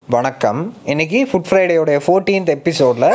வணக்கம். இன்னைக்கு food ஃப்ரைடேயோடைய 14th எபிசோடில்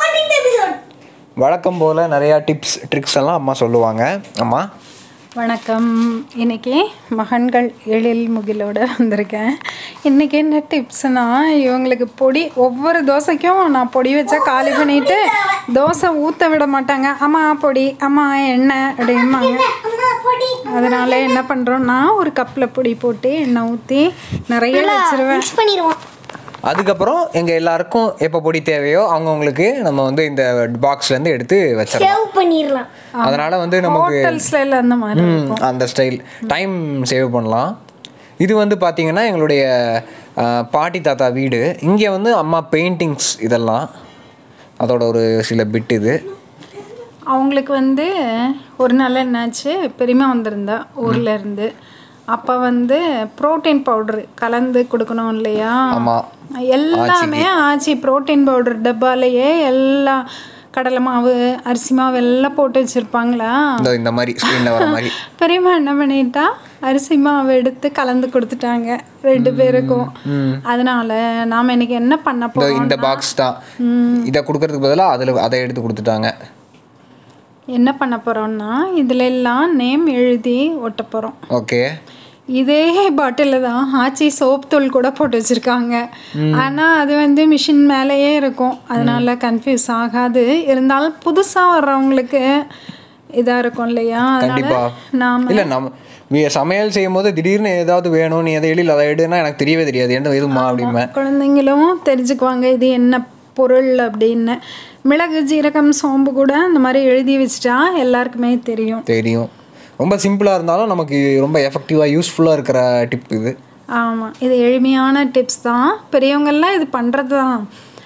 வழக்கம் போல் நிறையா டிப்ஸ் ட்ரிக்ஸ் எல்லாம் அம்மா சொல்லுவாங்க. அம்மா வணக்கம். இன்றைக்கி மகன்கள் எழில் முகிலோடு வந்திருக்கேன். இன்றைக்கி என்ன டிப்ஸ்னால், இவங்களுக்கு பொடி ஒவ்வொரு தோசைக்கும் நான் பொடி வச்சா காலி பண்ணிவிட்டு தோசை ஊற்ற விட மாட்டாங்க. அம்மா பொடி, அம்மா எண்ணெய் அப்படிம்பாங்க. அதனால் என்ன பண்ணுறோன்னா, ஒரு கப்பில் பொடி போட்டு எண்ணெய் ஊற்றி நிறைய வச்சுருவேன். அதுக்கப்புறம் எங்கள் எல்லாருக்கும் எப்போ பொடி தேவையோ அவங்கவுங்களுக்கு நம்ம வந்து இந்த பாக்ஸ்லேருந்து எடுத்து வச்சிடலாம். அதனால் வந்து நமக்கு அந்த மாதிரி அந்த ஸ்டைல் டைம் சேவ் பண்ணலாம். இது வந்து பார்த்திங்கன்னா எங்களுடைய பாட்டி தாத்தா வீடு. இங்கே வந்து அம்மா பெயிண்டிங்ஸ் இதெல்லாம் அதோட ஒரு சில பிட். இது அவங்களுக்கு வந்து ஒரு நாள் என்னாச்சு, பெரியமா வந்திருந்தா ஊர்லேருந்து. அப்போ வந்து ப்ரோட்டீன் பவுட்ரு கலந்து கொடுக்கணும் இல்லையா? எல்லாமே ஆச்சு. ப்ரோட்டீன் பவுடர் டப்பாலேயே எல்லாம் கடலை மாவு, அரிசி மாவு எல்லாம் போட்டு வச்சுருப்பாங்களா, இந்த மாதிரி ஸ்க்ரீனில் வர மாதிரி. பெரியம்மா என்ன பண்ணிட்டா, அரிசி மாவு எடுத்து கலந்து கொடுத்துட்டாங்க 2 பேருக்கும். அதனால நாம் இன்னைக்கு என்ன பண்ண போகிறோம், இந்த பாக்ஸ் தான் இதை கொடுக்கறதுக்கு பதிலாக அதை எடுத்து கொடுத்துட்டாங்க. என்ன பண்ண போகிறோம்னா, இதில் எல்லாம் நேம் எழுதி ஒட்ட போகிறோம். ஓகே. இதே பாட்டிலில் தான் ஆச்சி சோப் தூள் கூட போட்டு வச்சுருக்காங்க. ஆனால் அது வந்து மிஷின் மேலேயே இருக்கும், அதனால கன்ஃபியூஸ் ஆகாது. இருந்தாலும் புதுசாக வர்றவங்களுக்கு இதாக இருக்கும் இல்லையா? நாம் இல்லை நம்ம சமையல் செய்யும் போது திடீர்னு ஏதாவது வேணும், நீ அதை எழில் அதை எடுனா எனக்கு தெரியவே தெரியாது என்ன எதுமா அப்படிமா. குழந்தைங்களும் தெரிஞ்சுக்குவாங்க இது என்ன பொருள் அப்படின்னு. மிளகு, ஜீரகம், சோம்பு கூட இந்த மாதிரி எழுதி வச்சுட்டா எல்லாருக்குமே தெரியும். ரொம்ப சிம்பிளாக இருந்தாலும் நமக்கு ரொம்ப எஃபெக்டிவாக யூஸ்ஃபுல்லாக இருக்கிற டிப் இது. ஆமாம், இது எளிமையான டிப்ஸ் தான், பெரியவங்கள்லாம் இது பண்ணுறது தான்.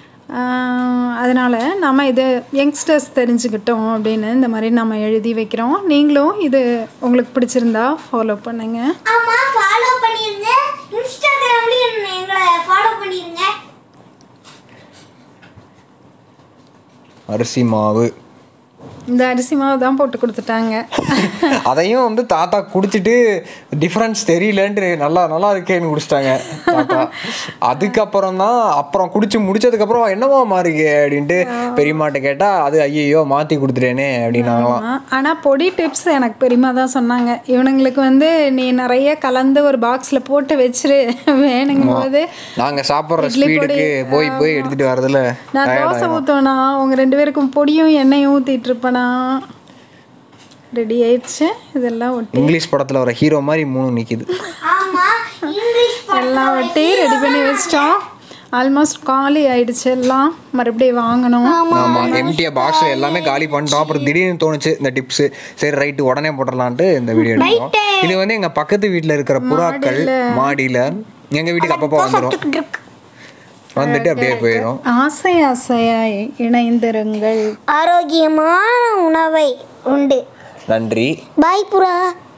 அதனால் நம்ம இது யங்ஸ்டர்ஸ் தெரிஞ்சுக்கிட்டோம் அப்படின்னு இந்த மாதிரி நம்ம எழுதி வைக்கிறோம். நீங்களும் இது உங்களுக்கு பிடிச்சிருந்தா ஃபாலோ பண்ணுங்க. அரிசி மாவு, இந்த அரிசி மாவு தான் போட்டு கொடுத்துட்டாங்க. அதையும் வந்து தாத்தா குடிச்சிட்டு டிஃப்ரென்ஸ் தெரியலன்ட்டு நல்லா இருக்கேன்னு குடிச்சிட்டாங்க தாத்தா. அதுக்கப்புறம் தான் குடிச்சு முடிச்சதுக்கப்புறம் என்னவோ மாறிக்கு அப்படின்ட்டு பெரியம்மாட்ட கேட்டால் அது ஐயோ மாற்றி கொடுத்துட்டேனே அப்படின்னாங்களாம். ஆனால் பொடி டிப்ஸ் எனக்கு பெரியம்மா தான் சொன்னாங்க. இவனுங்களுக்கு வந்து நீ நிறைய கலந்து ஒரு பாக்ஸில் போட்டு வச்சிரு, வேணுங்கும் போது நாங்கள் சாப்பிட்ற ஸ்பீடுக்கு போய் எடுத்துகிட்டு வரதில்ல. நான் தோசை ஊற்றோன்னா அவங்க 2 பேருக்கும் பொடியும் எண்ணெயும் ஊற்றிட்டு இருப்பேனா. ரெடி ஆயிடுச்சு. இதெல்லாம் ஒட்டி இங்கிலீஷ் படத்தில் வர ஹீரோ மாதிரி 3 நிற்கிது. எல்லாம் ஒட்டி ரெடி பண்ணி வச்சிட்டோம். ஆல்மோஸ்ட் காலி ஆயிடுச்சு, எல்லாம் மறுபடியும் வாங்கணும். ஆமாம், எம்டியாக பாக்ஸில் எல்லாமே காலி பண்ணிட்டோம். அப்புறம் திடீர்னு தோணுச்சு இந்த டிப்ஸு, சரி ரைட்டு உடனே போட்டுடலான்ட்டு இந்த வீடியோ எடுத்தோம். இது வந்து எங்கள் பக்கத்து வீட்டில் இருக்கிற புறாக்கள் மாடியில் எங்கள் வீட்டுக்கு அப்பப்போ வந்துட்டு அப்படியே போயிடும். ஆசையாய் இணைந்திருங்கள். ஆரோக்கியமான உணவை உண்டு. நன்றி. பாய் புறா.